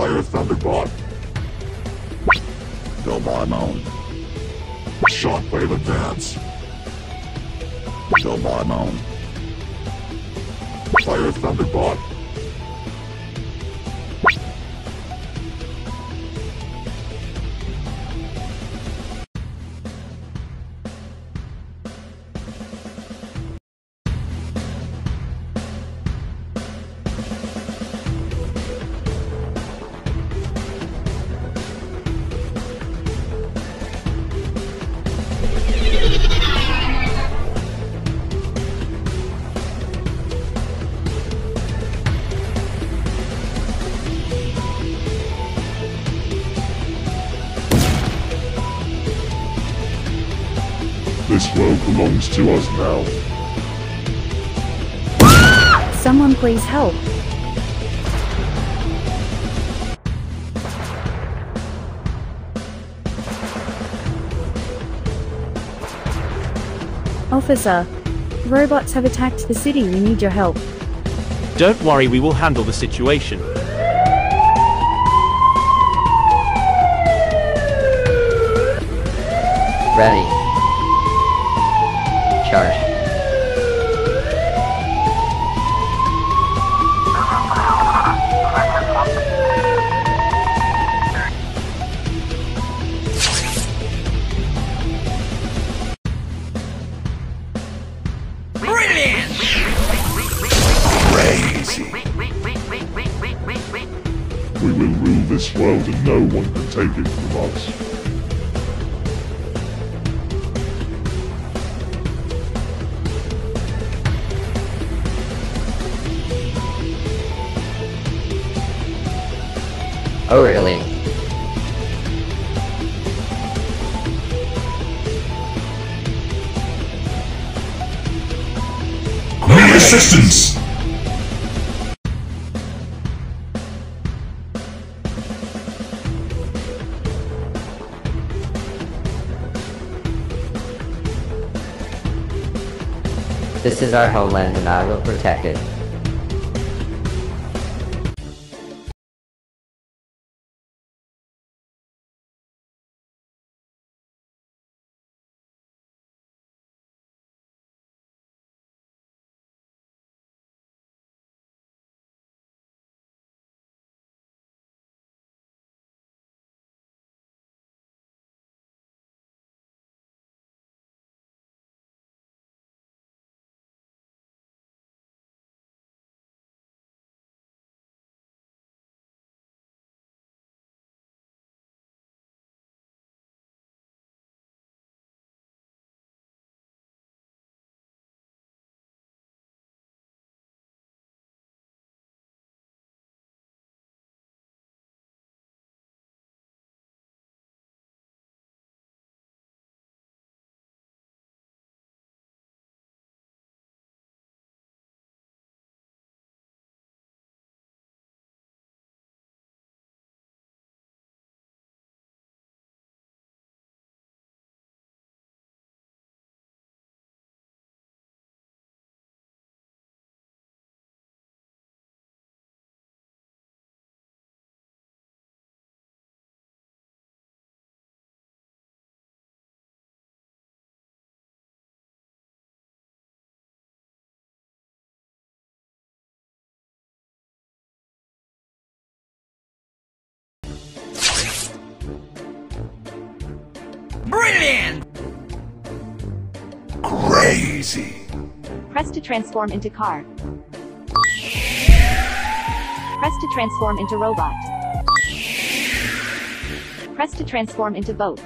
Fire Thunderbot. Domaimon. Shockwave Advance. Domaimon. Fire Thunderbot. This world belongs to us now. Someone please help. Officer, robots have attacked the city. We need your help. Don't worry, we will handle the situation. Ready. Charge. Brilliant! Crazy! We will rule this world and no one can take it from us. Oh really? No resistance! This is our homeland and I will protect it. Brilliant! Crazy! Press to transform into car. Press to transform into robot. Press to transform into boat.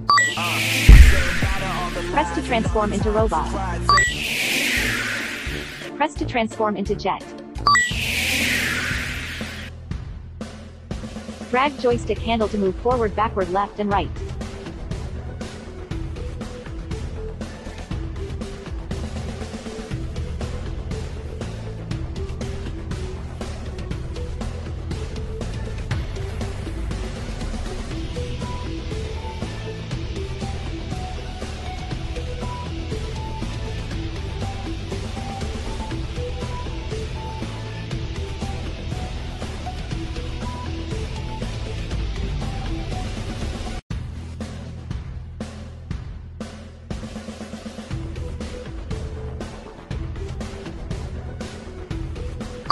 Press to transform into robot. Press to transform into jet. Drag joystick handle to move forward, backward, left and right.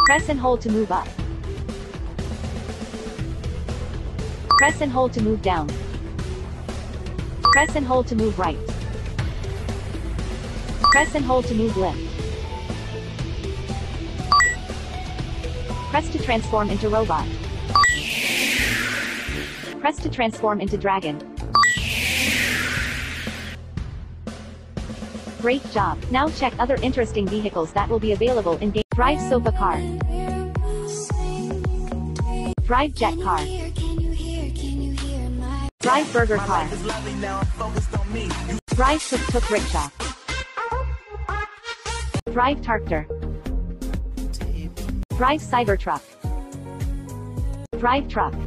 Press and hold to move up. Press and hold to move down. Press and hold to move right. Press and hold to move left. Press to transform into robot. Press to transform into dragon. Great job. Now check other interesting vehicles that will be available in game. Drive sofa car. Drive jet car. Drive burger car. Drive tuk-tuk rickshaw. Drive tractor. Drive Cybertruck. Drive truck.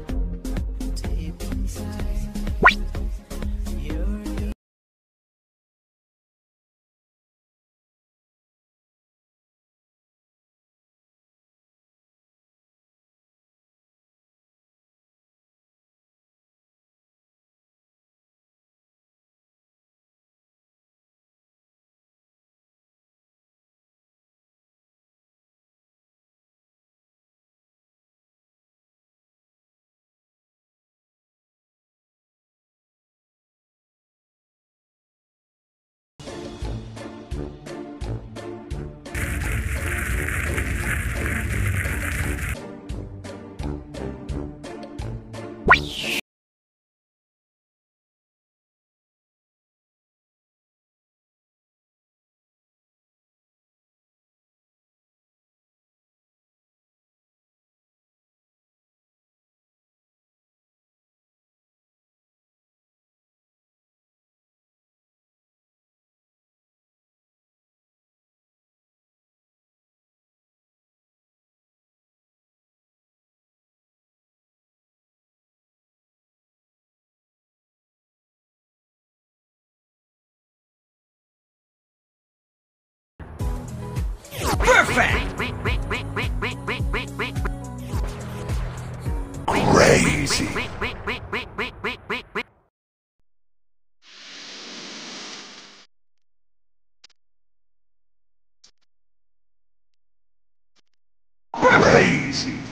Crazy. Crazy.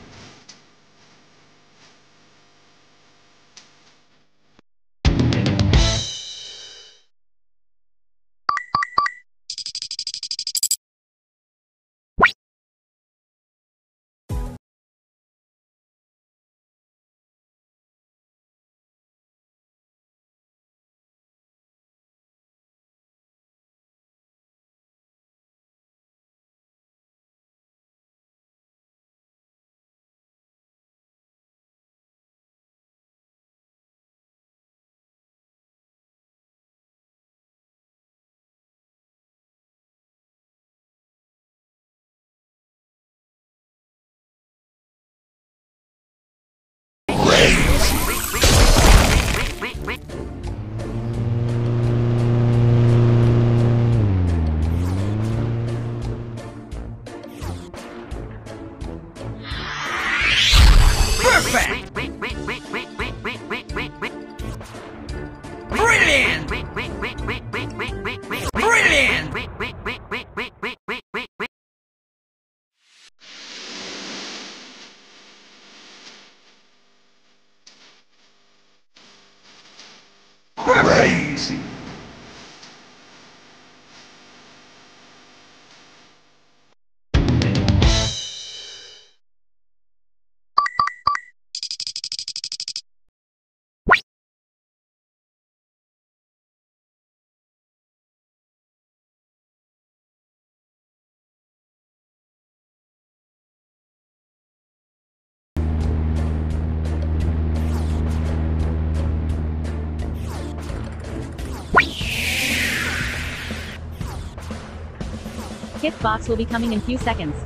Crazy. Gift box will be coming in few seconds.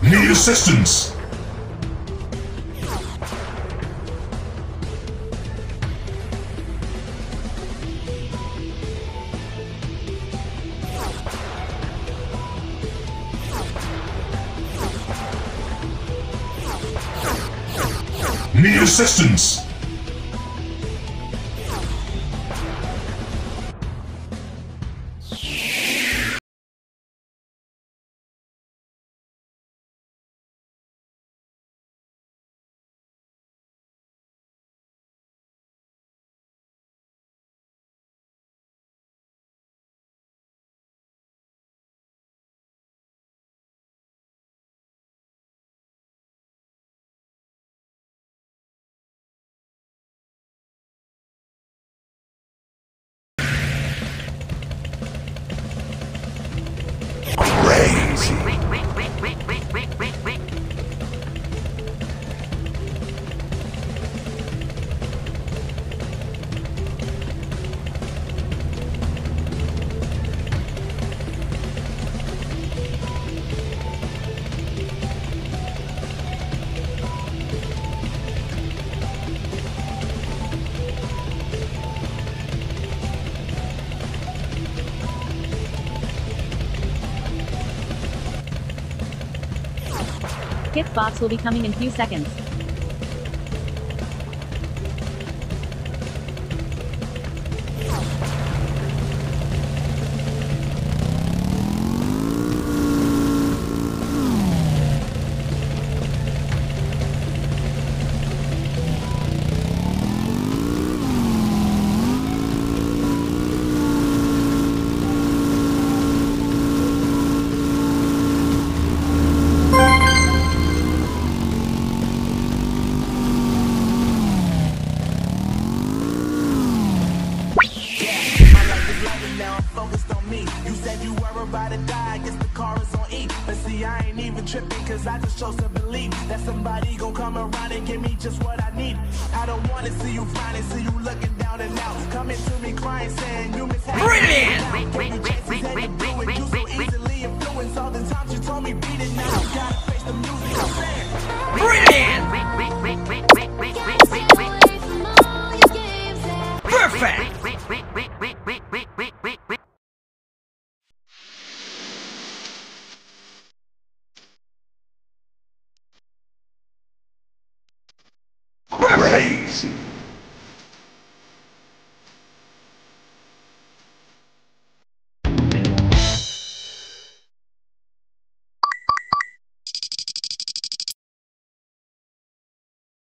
Need assistance! Need assistance! Gift box will be coming in few seconds. Cause I just chose to believe that somebody gon' come around and give me just what I need. I don't wanna see you finding, see you looking down and out. Coming to me crying, saying you miss having. Brilliant! You so easily influenced. All the times you told me beat it, now you gotta face the music. I'm saying, brilliant! Perfect! Crazy!